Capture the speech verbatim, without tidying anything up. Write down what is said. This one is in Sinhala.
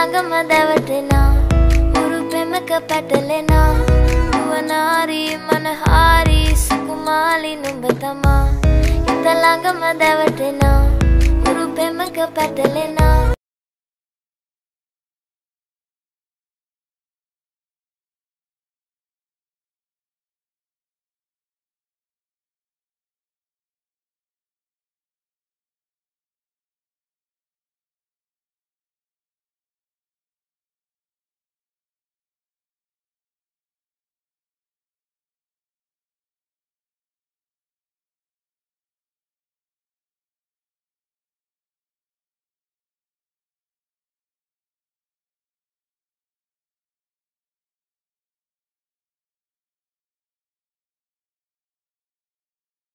ළඟම දැවටෙනා උරු පෙමක පැටලෙනා නුවනාරි මනහාරි සුකුමාලි නුඹ තමා හිත ළඟම දැවටෙනා උරු පෙමක පැටලෙනා